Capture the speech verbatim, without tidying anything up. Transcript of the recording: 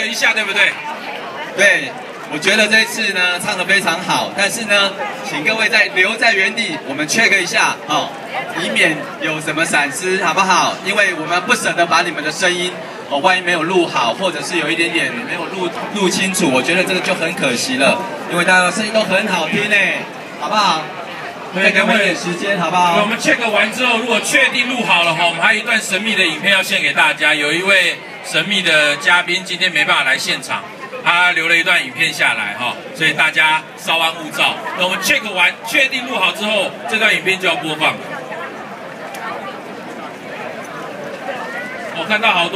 一下，对不对？ 对，我觉得这一次呢唱得非常好，但是呢，请各位再留在原地，我们 check 一下哦，以免有什么闪失，好不好？因为我们不舍得把你们的声音哦，万一没有录好，或者是有一点点没有录录清楚，我觉得这个就很可惜了，因为大家的声音都很好听呢，好不好？再给我们一点时间，好不好？ 我们 check 完之后，如果确定录好了哈，我们还有一段神秘的影片要献给大家。有一位神秘的嘉宾今天没办法来现场，他留了一段影片下来哈，所以大家稍安勿躁。那我们 check 完，确定录好之后，这段影片就要播放。我看到好多。